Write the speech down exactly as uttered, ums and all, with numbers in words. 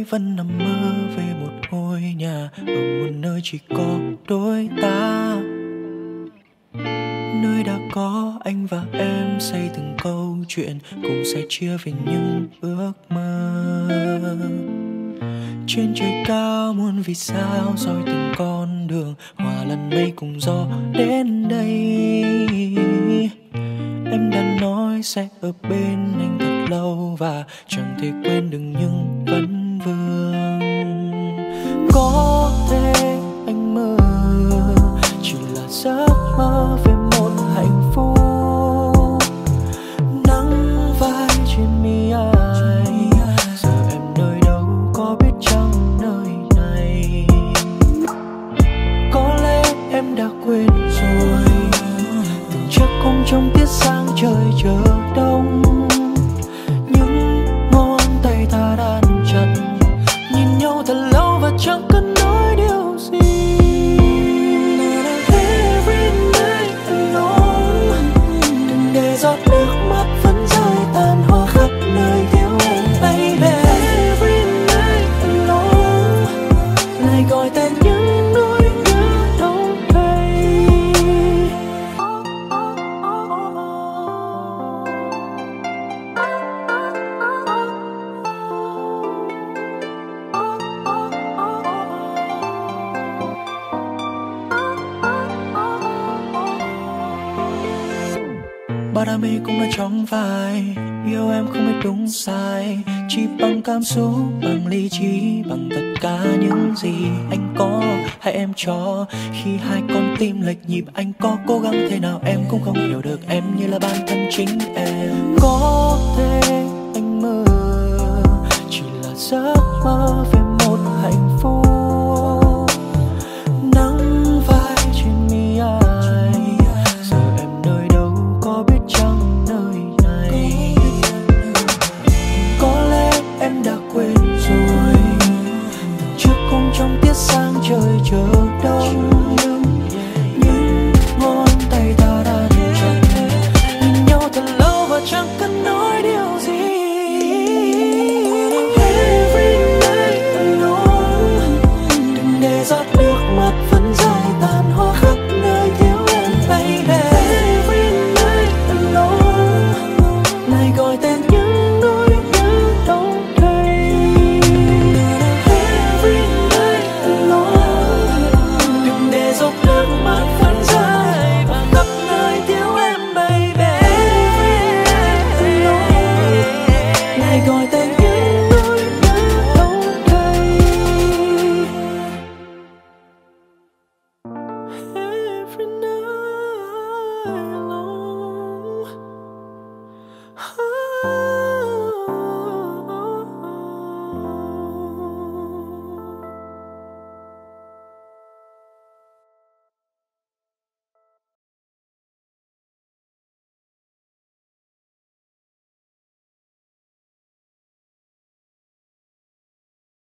vẫn nằm mơ về một ngôi nhà ở một nơi chỉ có đôi ta, nơi đã có anh và em xây từng câu chuyện cùng sẻ chia về những ước mơ. Trên trời cao muôn vì sao dõi từng con đường, hòa lẫn mây cùng gió đến đây. Em đã nói sẽ ở bên anh thật lâu và chẳng thể quên được những vấn vương. Có thể anh mơ chỉ là giấc mơ về một hạnh phúc, nắng vai trên mi ai. Giờ em nơi đâu có biết chăng nơi này, có lẽ em đã quên rồi từng chiếc khung trong tiết sáng trời chờ đông. Những ngón tay ta đan chặt nhìn nhau thật lâu và chẳng cần nói điều gì. Every night alone, đừng để giọt nước mắt vẫn rơi tàn hoa khắp nơi thiếu em baby. Every night alone, lại gọi tên những nỗi nhớ đâu đây. Bao đam mê cũng là trong vai, yêu em không biết đúng sai, chỉ bằng cảm xúc, bằng lý trí, bằng tất cả những gì anh có hay em cho. Khi hai con tim lệch nhịp, anh có cố gắng thế nào em cũng không hiểu được em như là bản thân chính em. Có thể anh mơ chỉ là giấc mơ về một hạnh phúc, nắng vai trên mi ai. Giờ em nơi đâu có biết chăng nơi này, có lẽ em đã quên rồi từng chiếc khung trong tiết sáng trời chờ đông. Những ngón tay ta đan chặt nhìn nhau thật lâu và chẳng cần nói điều gì. Every night alone, đừng để giọt nước mắt vẫn rơi tàn hoa khắp nơi thiếu em baby. Every night alone, lại gọi tên những nỗi nhớ đâu đây. Every night alone, đừng để giọt nước mắt vẫn rơi và khắp nơi thiếu em baby. Every night alone, lại gọi tên những nỗi nhớ đâu đây. Every night alone.